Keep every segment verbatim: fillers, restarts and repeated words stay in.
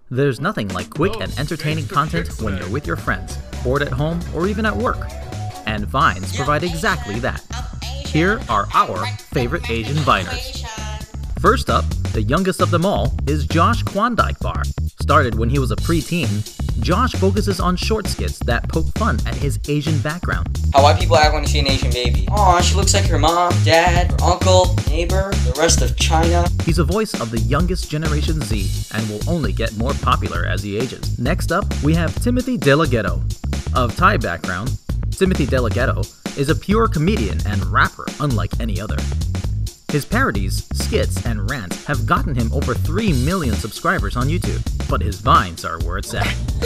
There's nothing like quick and entertaining content when you're with your friends, bored at home, or even at work. And Vines provide exactly that. Here are our favorite Asian Viners. First up, the youngest of them all, is Josh Kwandike Bar. Started when he was a preteen, Josh focuses on short skits that poke fun at his Asian background. How white people act when you see an Asian baby. Aw, she looks like her mom, dad, her uncle, neighbor, the rest of China. He's a voice of the youngest Generation Z and will only get more popular as he ages. Next up, we have Timothy DeLaGhetto. Of Thai background, Timothy DeLaGhetto is a pure comedian and rapper unlike any other. His parodies, skits, and rants have gotten him over three million subscribers on YouTube, but his Vines are where it's at.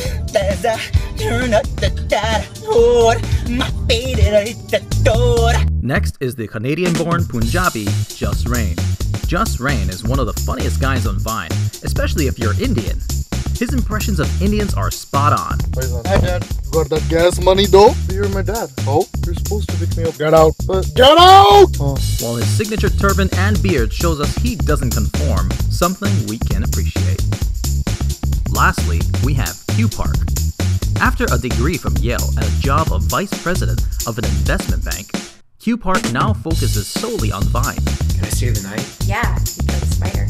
Next is the Canadian-born Punjabi Just Rain. Just Rain is one of the funniest guys on Vine, especially if you're Indian. His impressions of Indians are spot on. Hi dad, you got that gas money though? You're my dad. Oh, you're supposed to pick me up. Get out. Uh, get out! Oh. While his signature turban and beard shows us he doesn't conform, something we can appreciate. Lastly, we have Q Park. After a degree from Yale and a job of vice president of an investment bank, Q Park now focuses solely on Vine. Can I stay the night? Yeah, you killed a spider.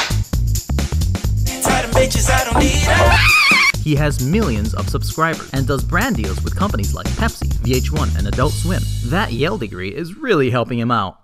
He has millions of subscribers and does brand deals with companies like Pepsi, V H one, and Adult Swim. That Yale degree is really helping him out.